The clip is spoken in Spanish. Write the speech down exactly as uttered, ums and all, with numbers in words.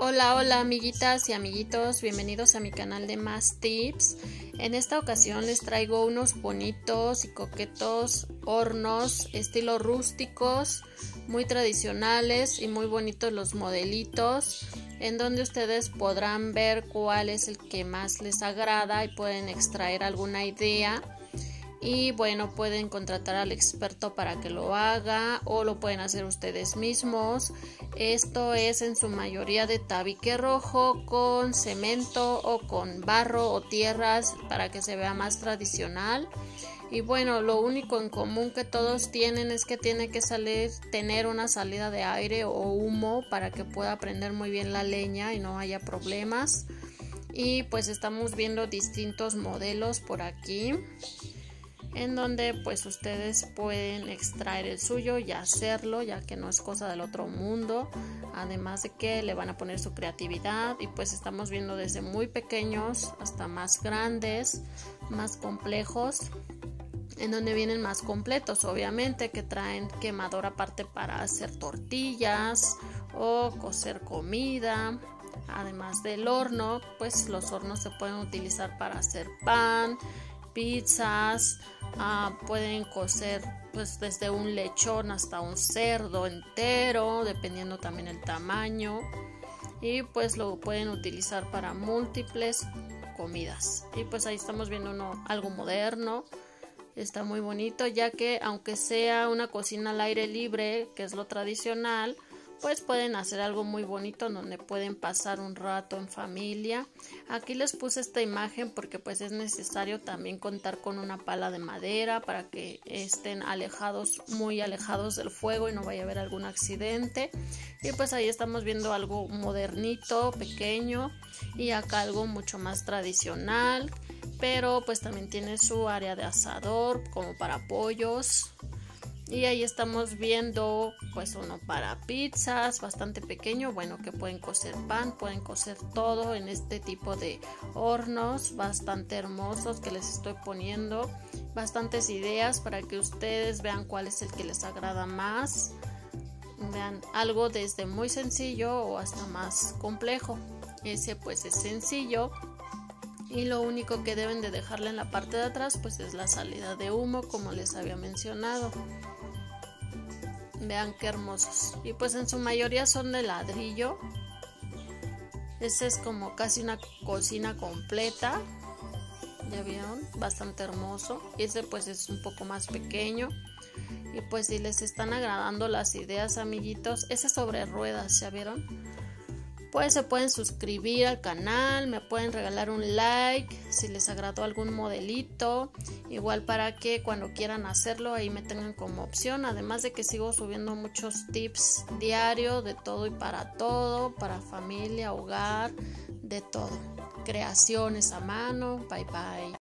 Hola, hola amiguitas y amiguitos, bienvenidos a mi canal de Más Tips. En esta ocasión les traigo unos bonitos y coquetos hornos estilo rústicos, muy tradicionales y muy bonitos los modelitos, en donde ustedes podrán ver cuál es el que más les agrada y pueden extraer alguna idea. Y bueno, pueden contratar al experto para que lo haga o lo pueden hacer ustedes mismos. Esto es en su mayoría de tabique rojo con cemento o con barro o tierras para que se vea más tradicional. Y bueno, lo único en común que todos tienen es que tiene que salir, tener una salida de aire o humo para que pueda prender muy bien la leña y no haya problemas. Y pues estamos viendo distintos modelos por aquí, en donde pues ustedes pueden extraer el suyo y hacerlo, ya que no es cosa del otro mundo, además de que le van a poner su creatividad. Y pues estamos viendo desde muy pequeños hasta más grandes, más complejos, en donde vienen más completos, obviamente, que traen quemador aparte para hacer tortillas o cocer comida. Además del horno, pues los hornos se pueden utilizar para hacer pan, pizzas, uh, pueden cocer pues desde un lechón hasta un cerdo entero, dependiendo también el tamaño, y pues lo pueden utilizar para múltiples comidas. Y pues ahí estamos viendo uno algo moderno, está muy bonito, ya que aunque sea una cocina al aire libre, que es lo tradicional, pues pueden hacer algo muy bonito donde pueden pasar un rato en familia. Aquí les puse esta imagen porque pues es necesario también contar con una pala de madera para que estén alejados, muy alejados del fuego y no vaya a haber algún accidente. Y pues ahí estamos viendo algo modernito, pequeño, y acá algo mucho más tradicional, pero pues también tiene su área de asador como para pollos. Y ahí estamos viendo pues uno para pizzas, bastante pequeño, bueno, que pueden cocer pan, pueden cocer todo en este tipo de hornos bastante hermosos que les estoy poniendo. Bastantes ideas para que ustedes vean cuál es el que les agrada más. Vean, algo desde muy sencillo o hasta más complejo. Ese pues es sencillo. Y lo único que deben de dejarle en la parte de atrás pues es la salida de humo, como les había mencionado. Vean qué hermosos. Y pues en su mayoría son de ladrillo. Ese es como casi una cocina completa. Ya vieron, bastante hermoso. Ese pues es un poco más pequeño. Y pues si les están agradando las ideas, amiguitos, ese es sobre ruedas, ¿ya vieron? Pues se pueden suscribir al canal, me pueden regalar un like si les agradó algún modelito, igual para que cuando quieran hacerlo ahí me tengan como opción, además de que sigo subiendo muchos tips diario de todo y para todo, para familia, hogar, de todo, creaciones a mano. Bye bye.